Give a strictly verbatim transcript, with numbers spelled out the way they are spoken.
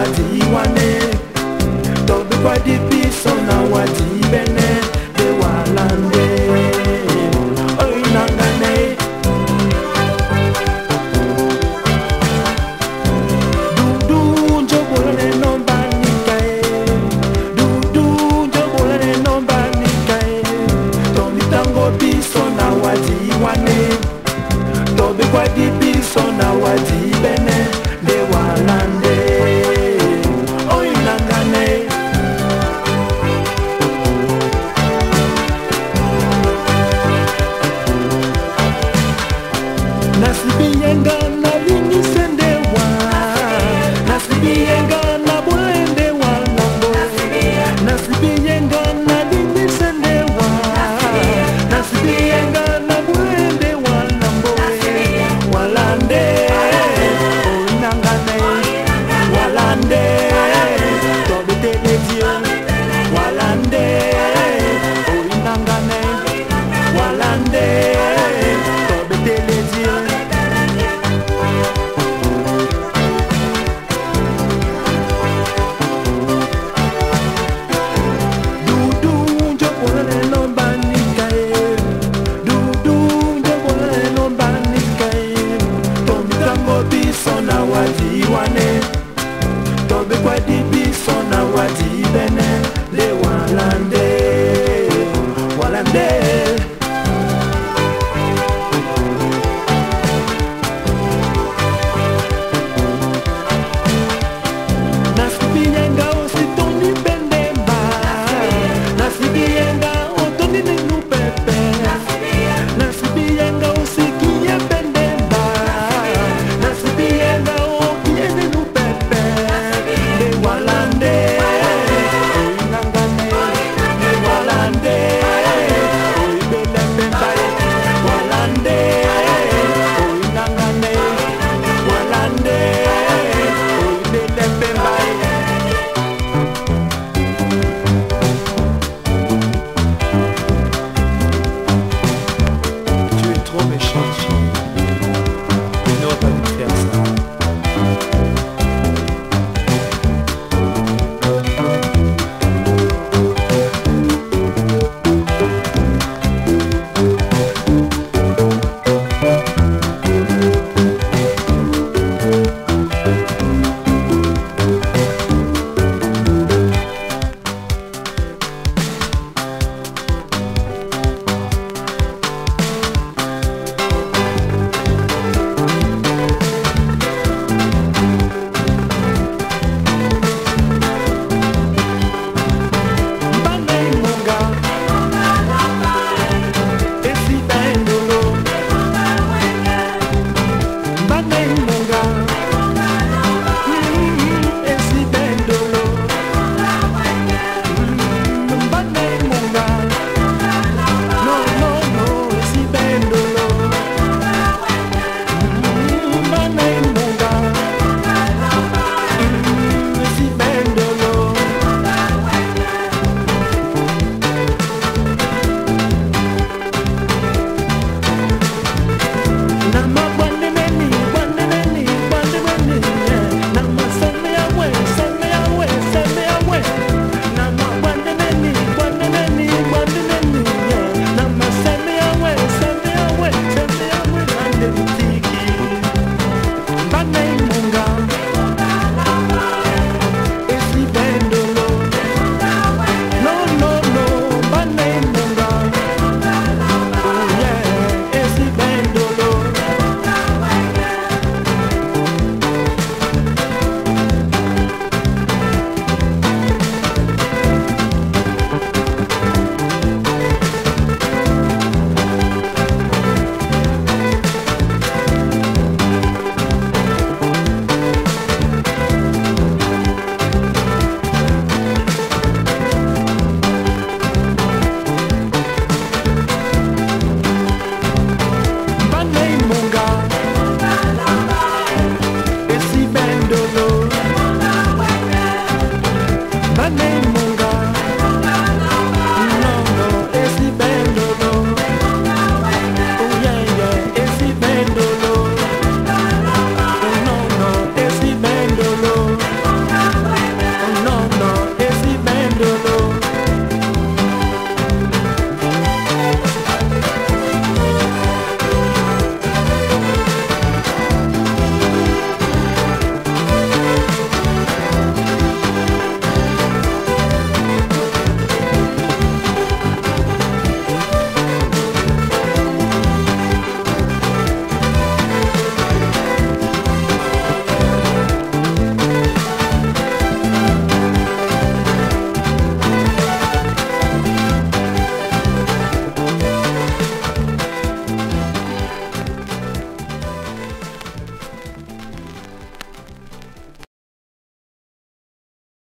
wati wane tobe kwa di biso na wati bene de walande oi nangane dudu njobola ne nomba nikae dudu njobola ne nomba nikae tobi tango biso na wati wane tobe kwa di biso na wati bene de walande oi nangane nasibiyenga na lini sendewa nasibiyenga na bulende wa nambo nasibiyenga na lini sendewa nasibiyenga na bulende wa nambo walande oinangane walande tobe teledio walande oinangane walande tobe teledio tobe kwa di biso na wati bene le walande walande